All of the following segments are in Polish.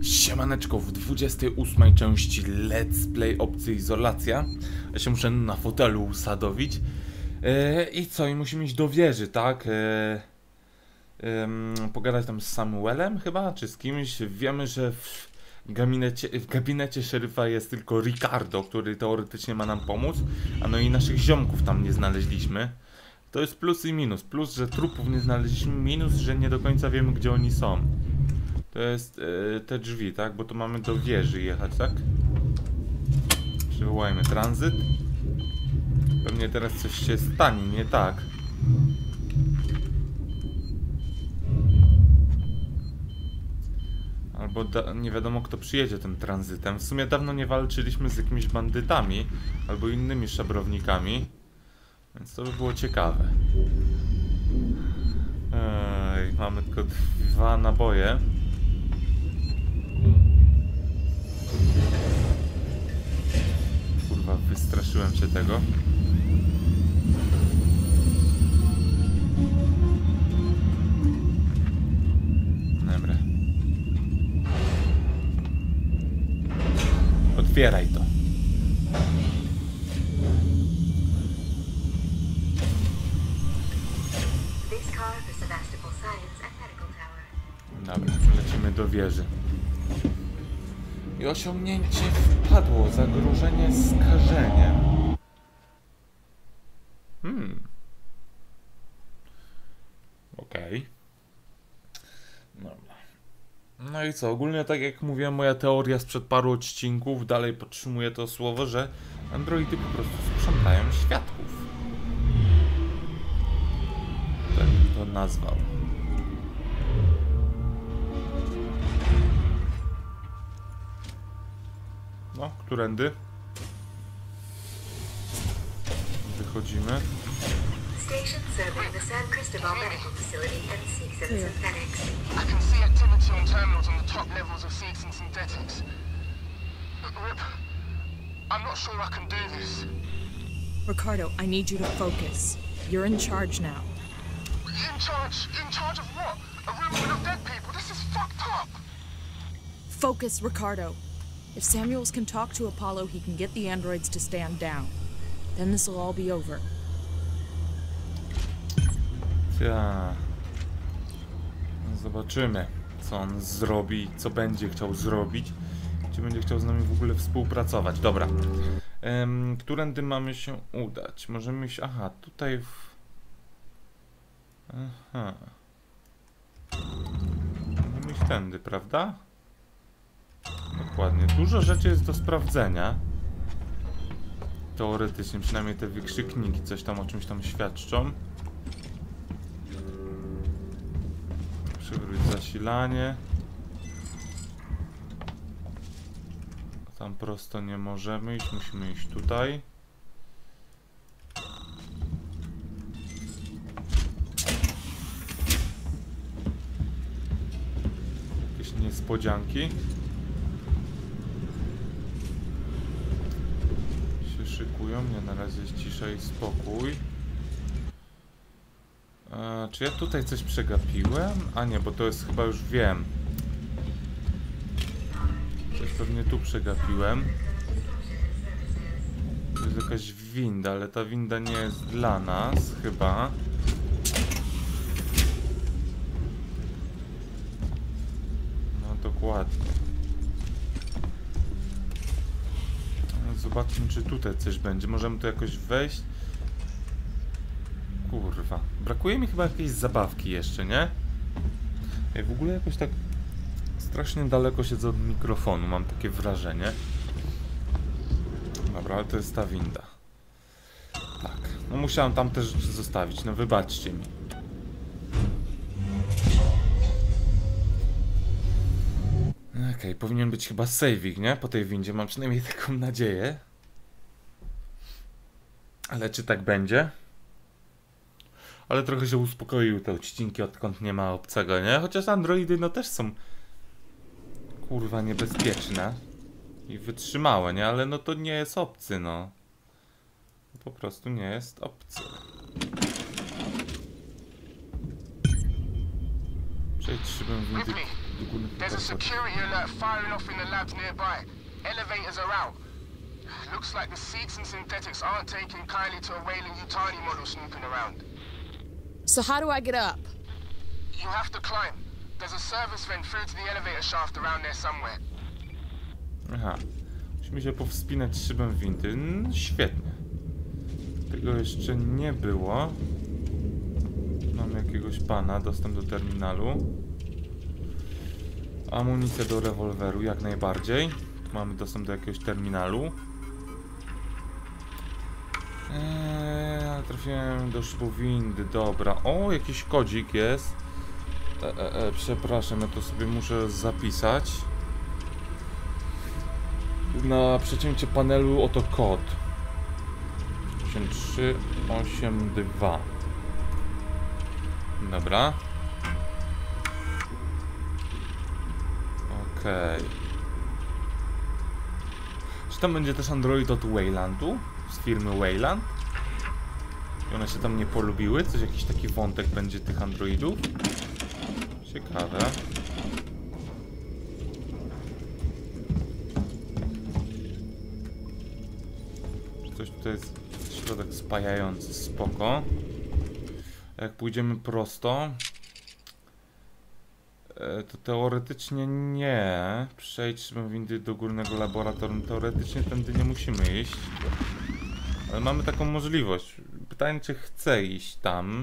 Siemaneczko, w 28 części Let's Play opcji Izolacja. Ja się muszę na fotelu usadowić. I co? I musimy iść do wieży, tak? Pogadać tam z Samuelem chyba, czy z kimś. Wiemy, że w gabinecie szeryfa jest tylko Ricardo, który teoretycznie ma nam pomóc. A no i naszych ziomków tam nie znaleźliśmy. To jest plus i minus. Plus, że trupów nie znaleźliśmy. Minus, że nie do końca wiemy, gdzie oni są. To jest te drzwi, tak? Bo tu mamy do wieży jechać, tak? Przywołajmy tranzyt. Pewnie teraz coś się stanie, nie tak? Albo nie wiadomo, kto przyjedzie tym tranzytem. W sumie dawno nie walczyliśmy z jakimiś bandytami albo innymi szabrownikami, więc to by było ciekawe. Mamy tylko 2 naboje. Kurwa, wystraszyłem się tego. Dobra. Otwieraj to. Dobra, lecimy do wieży. I osiągnięcie wpadło. Zagrożenie skażeniem. Okej. Dobra. No i co? Ogólnie tak jak mówiłem, moja teoria sprzed paru odcinków dalej podtrzymuje to słowo, że androidy po prostu sprzątają świadków. Tak bym to nazwał. No, którędy? Wychodzimy. Station serving the San Cristobal Medical Facility and Seeks and Synthetics. I can see activity on terminals on the top levels of Seeks and Synthetics. Rip, I'm not sure I can do this. Ricardo, I need you to focus. You're in charge now. In charge? In charge of what? A room full of dead people? This is fucked up! Focus, Ricardo. If Samuels can talk to Apollo, he can get the androids to stand down. Then this will all be over. Zobaczymy, co on zrobi, co będzie chciał zrobić, czy będzie chciał z nami w ogóle współpracować. Dobra. Którędy mamy się udać? Możemy iść... Aha, tutaj w... Aha. Możemy iść tędy, prawda? Dokładnie. Dużo rzeczy jest do sprawdzenia. Teoretycznie, przynajmniej te wykrzykniki coś tam o czymś tam świadczą. Przywróć zasilanie. Tam prosto nie możemy iść, musimy iść tutaj. Jakieś niespodzianki się szykują. Nie, na razie jest cisza i spokój. Czy ja tutaj coś przegapiłem? A nie, bo to jest chyba już wiem. Coś pewnie tu przegapiłem. To jest jakaś winda, ale ta winda nie jest dla nas chyba. No dokładnie. Zobaczmy, czy tutaj coś będzie. Możemy tu jakoś wejść. Kurwa. Brakuje mi chyba jakiejś zabawki jeszcze, nie? Ej, w ogóle jakoś tak strasznie daleko siedzę od mikrofonu, mam takie wrażenie. Dobra, ale to jest ta winda. Tak. No musiałem tam te rzeczy zostawić, no wybaczcie mi. Okej, powinien być chyba saving, nie? Po tej windzie, mam przynajmniej taką nadzieję. Ale czy tak będzie? Ale trochę się uspokoiły te odcinki, odkąd nie ma obcego, nie? Chociaż androidy no też są kurwa niebezpieczne i wytrzymałe, nie? Ale no to nie jest obcy, no. Po prostu nie jest obcy. Przejdź szybem windy. do górnych There's a lokatorów. security alert firing off in the labs nearby. Elevators are out. Looks like the Seeks and Synthetics aren't taking kindly to a Weyland-Yutani model snooping around. So how do I get up? You have to climb. There's a service vent through to the elevator shaft around there somewhere. Aha. Musimy się powspinać szybem windy. Świetnie. Tego jeszcze nie było. Mamy jakiegoś pana. Dostęp do terminalu. Amunicja do rewolweru, jak najbardziej. Mamy dostęp do jakiegoś terminalu. Ale trafiłem do szybu windy, dobra. O, jakiś kodzik jest. Przepraszam, ja to sobie muszę zapisać. Na przecięcie panelu oto kod. 8382. Dobra. Okej. Czy tam będzie też Android od Weylandu? Z firmy Weyland? I one się tam nie polubiły? Coś, jakiś taki wątek będzie tych Androidów? Ciekawe. Coś tutaj jest środek spajający, spoko. Jak pójdziemy prosto, to teoretycznie nie. Przejdźmy windy do górnego laboratorium. Teoretycznie tędy nie musimy iść. Ale mamy taką możliwość. Pytanie, czy chcę iść tam.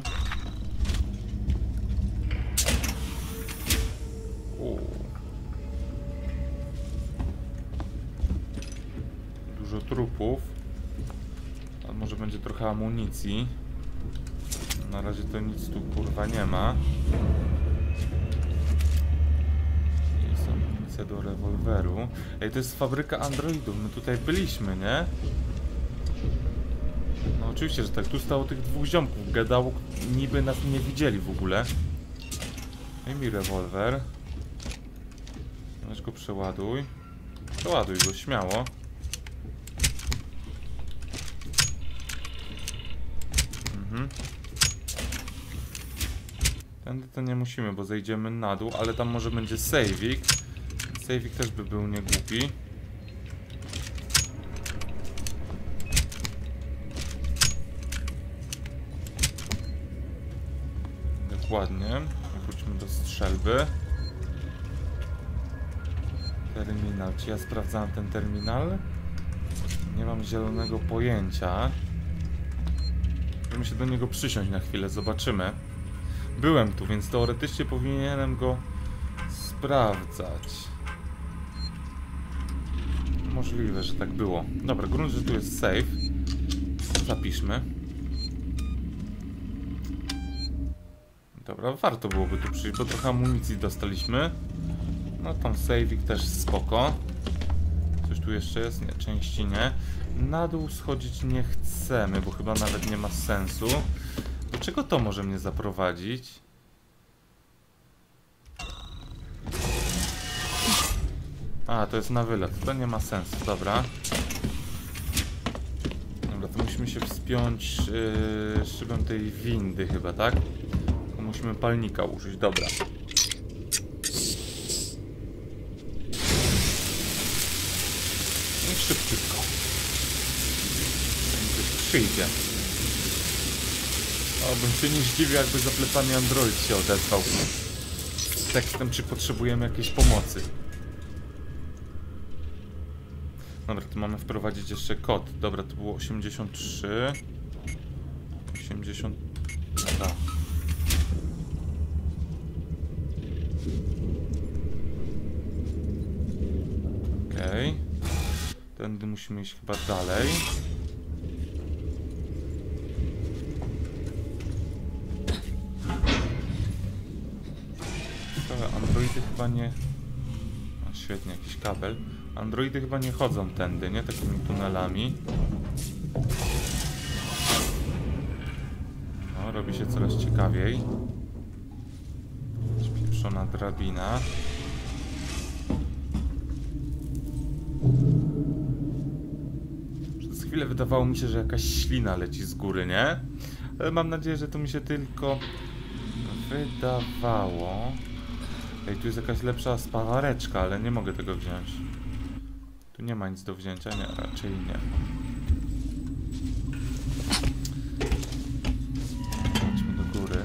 Dużo trupów. A może będzie trochę amunicji. Na razie to nic tu kurwa nie ma. Jest amunicja do rewolweru. Ej, to jest fabryka androidów. My tutaj byliśmy, nie? No oczywiście, że tak. Tu stało tych dwóch ziomków. Gadało, niby nas nie widzieli w ogóle. Daj mi rewolwer. Weź go przeładuj. Przeładuj go, śmiało. Tędy to nie musimy, bo zejdziemy na dół, ale tam może będzie saveik. Saveik też by był niegłupi. Dokładnie. Wróćmy do strzelby. Terminal. Czy ja sprawdzałem ten terminal? Nie mam zielonego pojęcia. Musimy się do niego przysiąść na chwilę, zobaczymy. Byłem tu, więc teoretycznie powinienem go sprawdzać. Możliwe, że tak było. Dobra, grunt, że tu jest save. Zapiszmy. Dobra, warto byłoby tu przyjść, bo trochę amunicji dostaliśmy. No tam saveik też spoko. Coś tu jeszcze jest? Nie, części nie. Na dół schodzić nie chcemy, bo chyba nawet nie ma sensu. Do czego to może mnie zaprowadzić? A, to jest na wylot. To nie ma sensu, dobra. Dobra, to musimy się wspiąć szybem tej windy chyba, tak? To musimy palnika użyć, dobra. I szybciutko. Przyjdzie. O, bym się nie zdziwił, jakby za plecami Android się odezwał z tekstem, czy potrzebujemy jakiejś pomocy. Dobra, tu mamy wprowadzić jeszcze kod. Dobra, to było 83. 80. Dobra. Okej. Tędy musimy iść chyba dalej. Androidy chyba nie... O, świetnie, jakiś kabel. Androidy chyba nie chodzą tędy, nie? Takimi tunelami. No, robi się coraz ciekawiej. Spieprzona drabina. Przez chwilę wydawało mi się, że jakaś ślina leci z góry, nie? Ale mam nadzieję, że to mi się tylko wydawało. Ej, tu jest jakaś lepsza spawareczka, ale nie mogę tego wziąć. Tu nie ma nic do wzięcia, nie, raczej nie. Chodźmy do góry.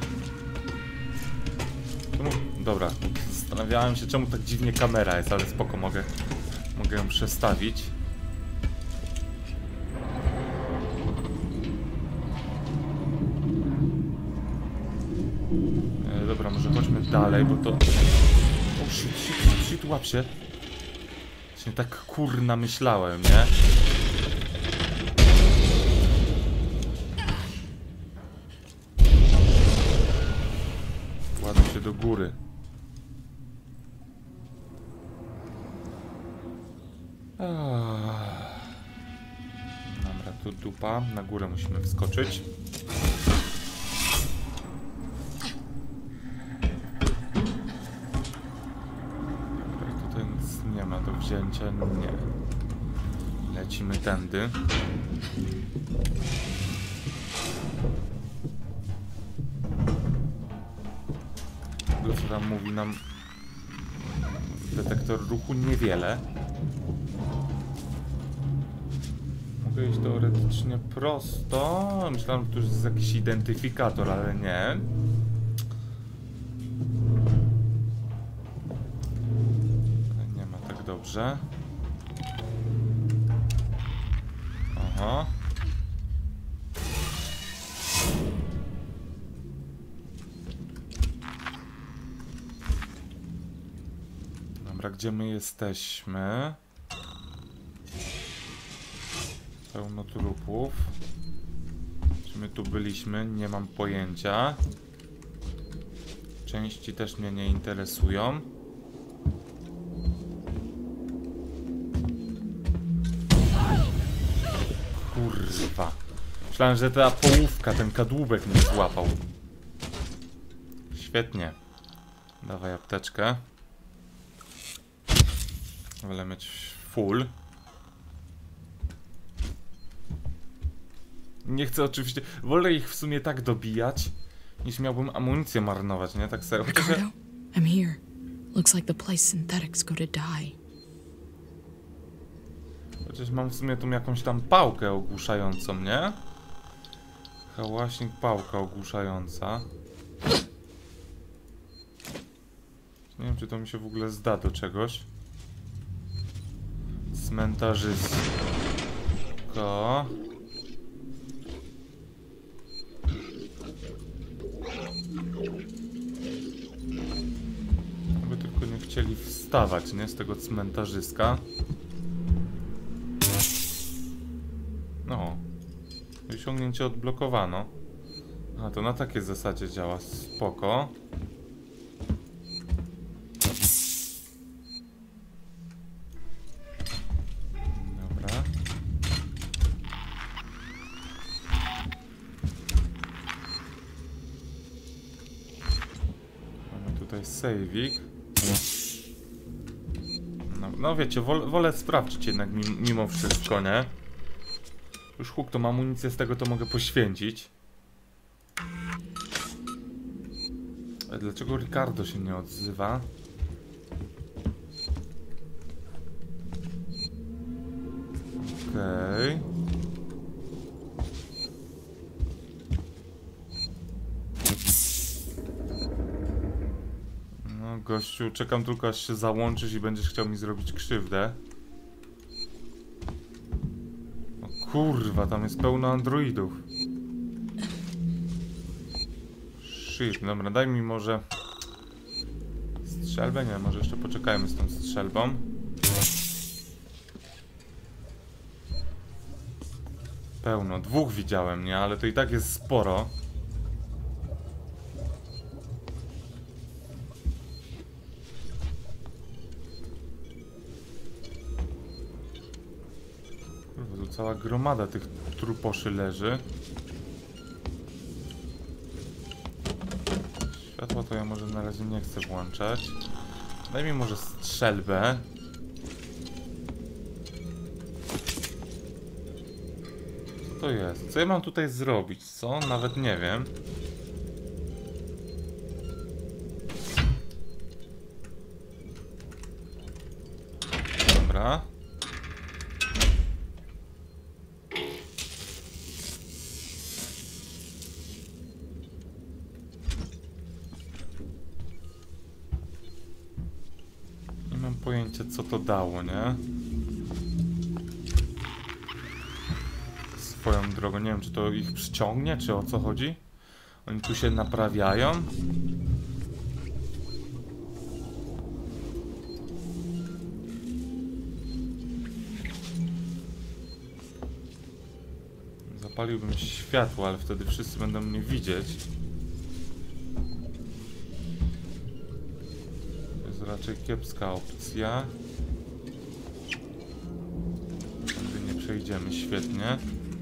Czemu? Dobra, zastanawiałem się, czemu tak dziwnie kamera jest, ale spoko, mogę ją przestawić. Dobra, może chodźmy dalej, bo to... O, shit, łap się. Właśnie tak kurna myślałem, nie? Kładę się do góry. Dobra, tu dupa. Na górę musimy wskoczyć. Nie ma do wzięcia, nie. Lecimy tędy. Co tam mówi nam detektor ruchu? Niewiele. Mogę iść teoretycznie prosto. Myślałem, że to już jest jakiś identyfikator, ale nie. Dobrze. Aha. Dobra, gdzie my jesteśmy? Pełno trupów. Czy my tu byliśmy? Nie mam pojęcia. Części też mnie nie interesują. Kurwa. Myślałem, że ta połówka, ten kadłubek mnie złapał. Świetnie. Dawaj apteczkę. Wolę mieć full. Nie chcę oczywiście... Wolę ich w sumie tak dobijać, niż miałbym amunicję marnować, nie? Tak serio. Ricardo, I'm here. Looks like the place synthetics go to die. Chociaż mam w sumie tu jakąś tam pałkę ogłuszającą, nie? Hałaśnik, pałka ogłuszająca. Nie wiem, czy to mi się w ogóle zda do czegoś. Cmentarzysko. Aby tylko nie chcieli wstawać, nie? Z tego cmentarzyska. No. Osiągnięcie odblokowano. A to na takiej zasadzie działa. Spoko. Dobra. Mamy tutaj save'ik. No wiecie, wolę sprawdzić jednak mimo wszystko, nie? Już huk, to mam amunicję z tego, to mogę poświęcić. Ale dlaczego Ricardo się nie odzywa? Okej. No gościu, czekam tylko aż się załączysz i będziesz chciał mi zrobić krzywdę. Kurwa, tam jest pełno androidów. Shit, dobra, daj mi może strzelbę? Nie, może jeszcze poczekajmy z tą strzelbą. Pełno, dwóch widziałem, nie? Ale to i tak jest sporo. Cała gromada tych truposzy leży. Światła to ja może na razie nie chcę włączać. Daj mi może strzelbę. Co to jest? Co ja mam tutaj zrobić? Co? Nawet nie wiem. Dobra. Nie mam pojęcia, co to dało, nie? Swoją drogą, nie wiem, czy to ich przyciągnie, czy o co chodzi? Oni tu się naprawiają. Zapaliłbym światło, ale wtedy wszyscy będą mnie widzieć. To jest raczej kiepska opcja. Tędy nie przejdziemy, świetnie.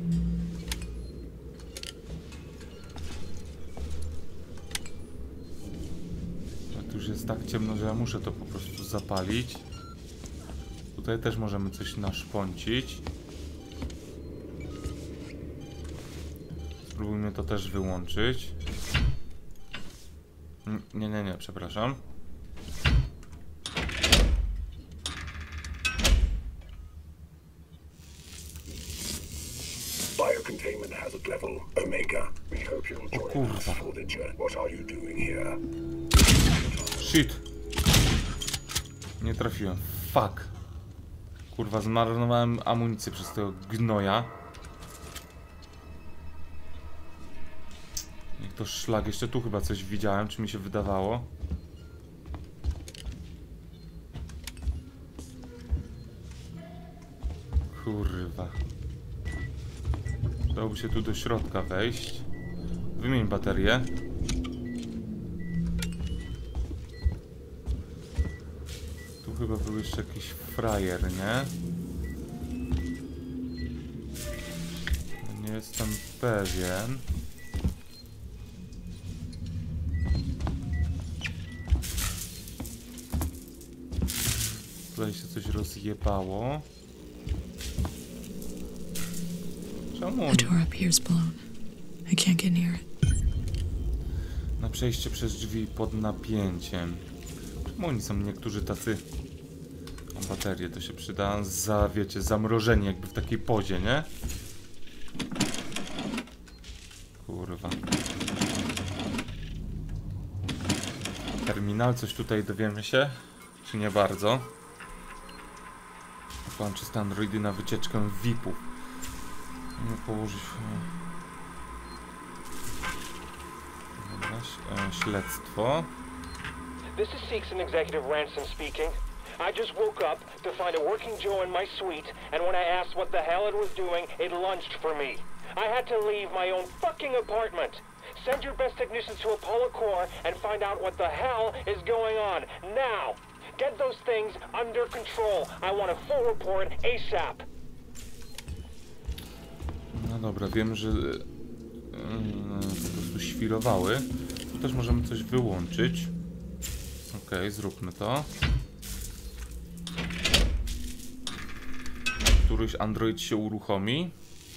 Tu już jest tak ciemno, że ja muszę to po prostu zapalić. Tutaj też możemy coś naszpącić. Spróbujmy to też wyłączyć. Nie, przepraszam. Biocontainment hazard level Omega. We hope you'll join us for the journey. What are you doing here? Shit. Nie trafiłem. Fuck. Kurwa, zmarnowałem amunicję przez tego gnoja. Niech to szlak. Jeszcze tu chyba coś widziałem, czy mi się wydawało. Kurwa. Dałoby się tu do środka wejść. Wymień baterię. Tu chyba był jeszcze jakiś frajer, nie? Nie jestem pewien. Tutaj się coś rozjebało. Czemu? The door up here's blown. I can't get near it. Na przejście przez drzwi pod napięciem. Czemu oni są niektórzy tacy... O, baterię to się przyda za, wiecie, zamrożenie jakby w takiej pozie, nie? Kurwa. Terminal, coś tutaj dowiemy się? Czy nie bardzo? Mam czyste androidy na wycieczkę VIP-ów. Nie położyć... Dobra, śledztwo. This is Seegson Executive Ransom speaking. I just woke up to find a working Joe in my suite, and when I asked what the hell it was doing, it lunged for me. I had to leave my own fucking apartment. Send your best technicians to Apollo Core and find out what the hell is going on, now! Get those things under control. I want a full report ASAP. No dobra, wiem, że po prostu świrowały. Tu też możemy coś wyłączyć. Okej, zróbmy to. Któryś android się uruchomi.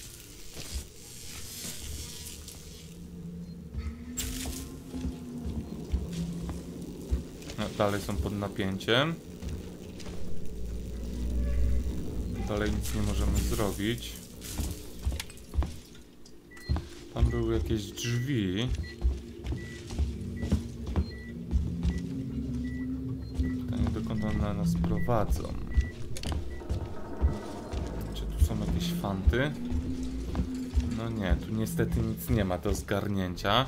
No, dalej są pod napięciem. Dalej nic nie możemy zrobić. Tam były jakieś drzwi. Pytanie, dokąd one nas prowadzą. Czy tu są jakieś fanty? No nie, tu niestety nic nie ma do zgarnięcia.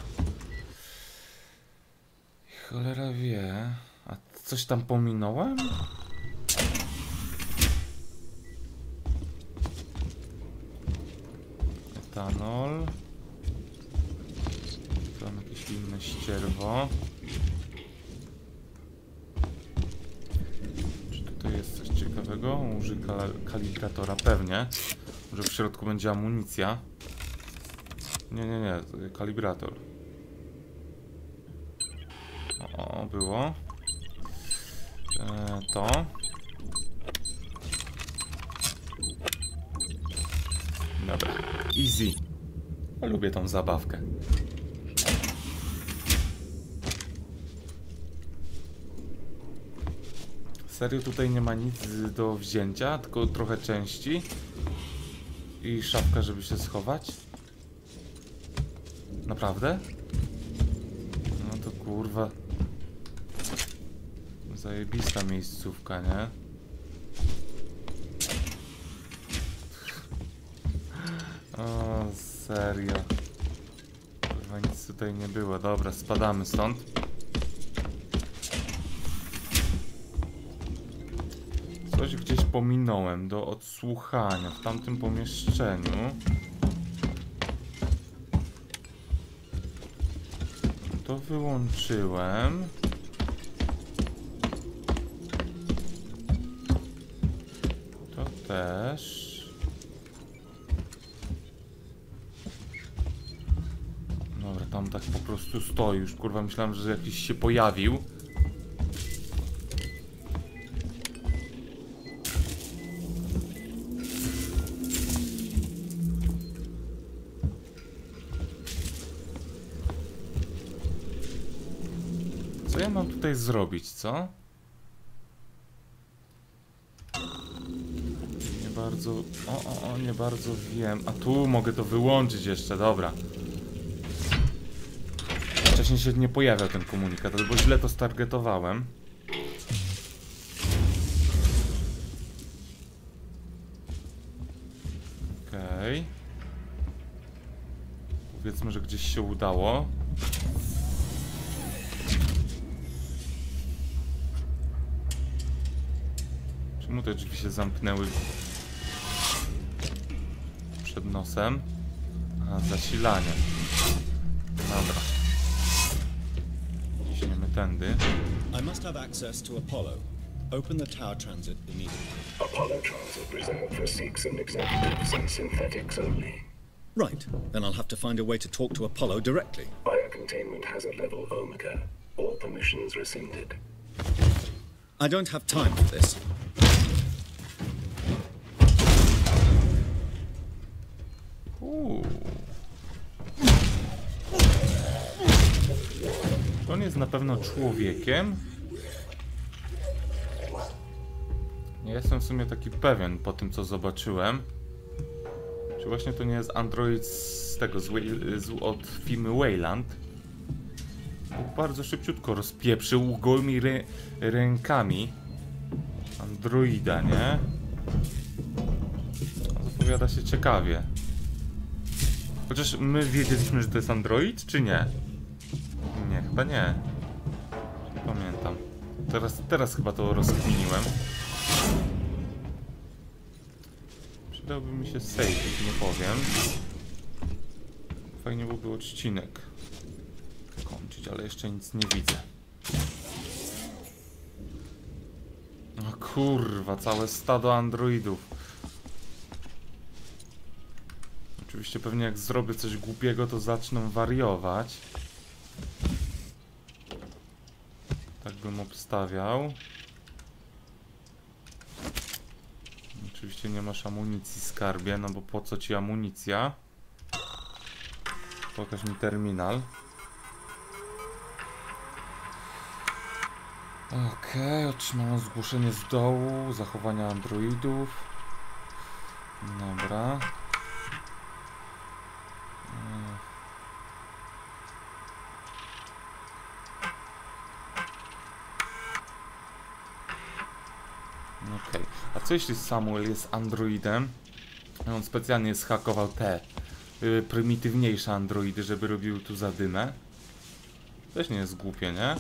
Cholera wie. A coś tam pominąłem? Etanol. Tam jakieś inne ścierwo. Czy tutaj jest coś ciekawego? Użyj kalibratora, pewnie. Może w środku będzie amunicja. Nie, kalibrator. O, było. To. Dobra, easy. Lubię tą zabawkę. Serio tutaj nie ma nic do wzięcia, tylko trochę części i szafka, żeby się schować? Naprawdę? No to kurwa zajebista miejscówka, nie? O, serio. Kurwa nic tutaj nie było. Dobra, spadamy stąd. Coś gdzieś pominąłem do odsłuchania w tamtym pomieszczeniu. To wyłączyłem. To też. Dobra, tam tak po prostu stoi. Już kurwa myślałem, że jakiś się pojawił. Co ja mam tutaj zrobić, co? Nie bardzo... nie bardzo wiem. A tu mogę to wyłączyć jeszcze, dobra. Wcześniej się nie pojawiał ten komunikat, bo źle to stargetowałem. Okej. Powiedzmy, że gdzieś się udało. Czemu te drzwi się zamknęły przed nosem? A, zasilanie. Dobra. Ciśniemy tędy. I must have access to Apollo. Open the tower transit immediately. Apollo transit reserved for Seeks and executives and synthetics only. Right. Then I'll have to find a way to talk to Apollo directly. Biocontainment hazard level Omega. All permissions rescinded. I don't have time for this. On jest na pewno człowiekiem. Nie jestem w sumie taki pewien po tym, co zobaczyłem. Czy właśnie to nie jest android z tego, od firmy Wayland? Bardzo szybciutko rozpieprzył gołymi rękami androida, nie? Zapowiada się ciekawie. Chociaż my wiedzieliśmy, że to jest android, czy nie? Nie, chyba nie. Nie pamiętam. Teraz chyba to rozkminiłem. Przydałby mi się save, nie powiem. Fajnie byłby odcinek kończyć, ale jeszcze nic nie widzę. O kurwa, całe stado androidów. Oczywiście pewnie jak zrobię coś głupiego, to zaczną wariować. Tak bym obstawiał. Oczywiście nie masz amunicji, skarbie, no bo po co ci amunicja? Pokaż mi terminal. Okej, otrzymałem zgłoszenie z dołu, zachowania androidów. Dobra. Okej, a co jeśli Samuel jest androidem? On specjalnie zhakował te prymitywniejsze androidy, żeby robiły tu zadymę. Też nie jest głupie, nie?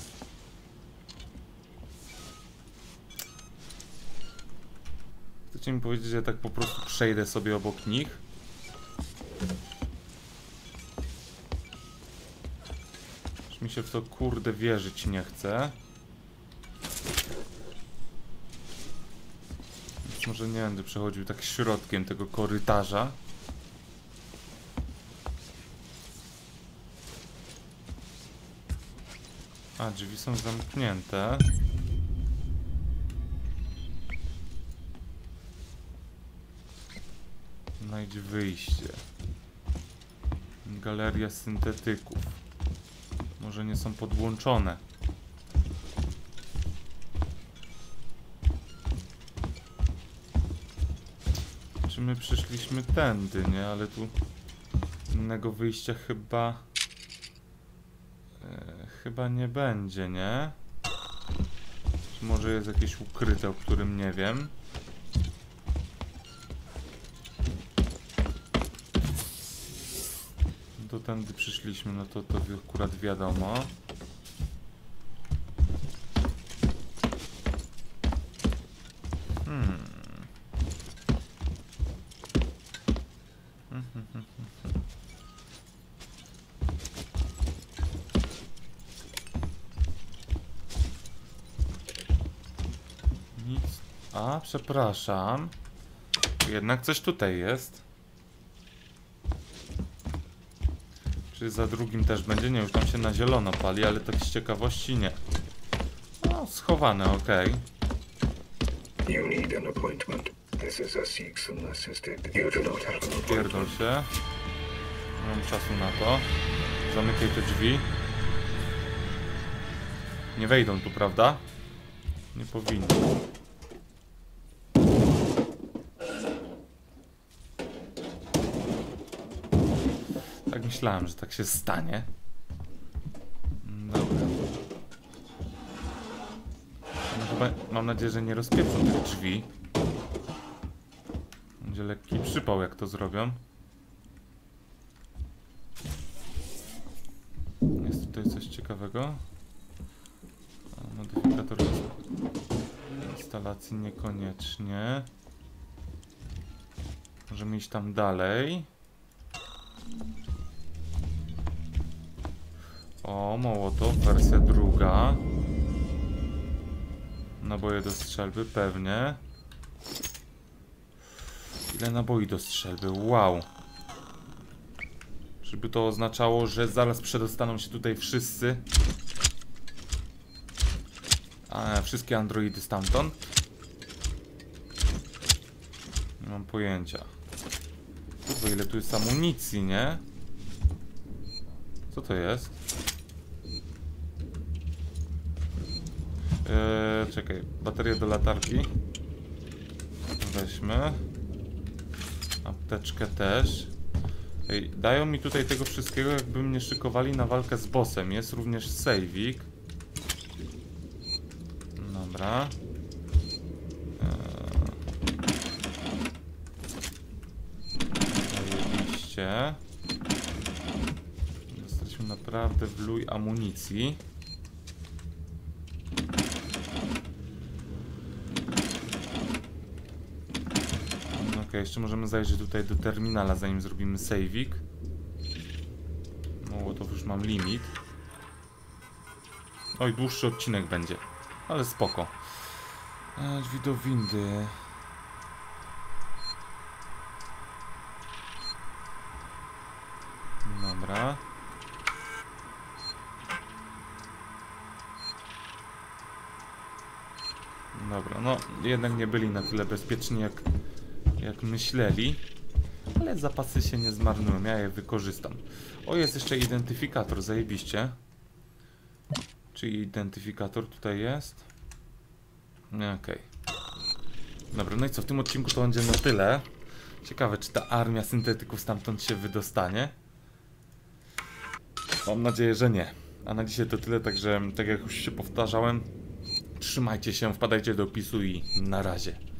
Chcecie mi powiedzieć, że ja tak po prostu przejdę sobie obok nich? Już mi się w to kurde wierzyć nie chce. Więc może nie będę przechodził tak środkiem tego korytarza. A, drzwi są zamknięte. Znajdź wyjście. Galeria syntetyków. Może nie są podłączone. Czy my przyszliśmy tędy, nie? Ale tu innego wyjścia chyba... chyba nie będzie, nie? Czy może jest jakieś ukryte, o którym nie wiem? To tędy przyszliśmy, no to akurat wiadomo. Nic. A, przepraszam. Jednak coś tutaj jest. Czy za drugim też będzie? Nie, już tam się na zielono pali, ale tak z ciekawości nie. No, schowane, okej. You need an appointment. This is a Seegson assisted. You do not have an Pierdol appointment. się. Nie mam czasu na to. Zamykaj te drzwi. Nie wejdą tu, prawda? Nie powinni. Tak myślałem, że tak się stanie. Dobra. No chyba, mam nadzieję, że nie rozpieprzą tych drzwi. Będzie lekki przypał, jak to zrobią. Jest tutaj coś ciekawego. Modyfikator instalacji niekoniecznie. Możemy iść tam dalej. O, Mołotow, wersja druga. Naboje do strzelby, pewnie. Ile naboi do strzelby? Wow. Żeby to oznaczało, że zaraz przedostaną się tutaj wszyscy. Wszystkie androidy stamtąd. Nie mam pojęcia. Kurwa, ile tu jest amunicji, nie? Co to jest? Czekaj, bateria do latarki. Weźmy. Apteczkę też. Ej, dają mi tutaj tego wszystkiego, jakby mnie szykowali na walkę z bossem. Jest również save'ik. Dobra. Zajebiście. Dostaliśmy naprawdę wluj amunicji. Ok, jeszcze możemy zajrzeć tutaj do terminala, zanim zrobimy save'ik. No, to już mam limit. Oj, dłuższy odcinek będzie. Ale spoko. Drzwi do windy. Dobra. Dobra, no jednak nie byli na tyle bezpieczni jak myśleli. Ale zapasy się nie zmarnują, ja je wykorzystam. O, jest jeszcze identyfikator, zajebiście. Czy identyfikator tutaj jest? Okej. Dobra, no i co, w tym odcinku to będzie na tyle. Ciekawe, czy ta armia syntetyków stamtąd się wydostanie. Mam nadzieję, że nie. A na dzisiaj to tyle, także tak jak już się powtarzałem, trzymajcie się, wpadajcie do opisu i na razie.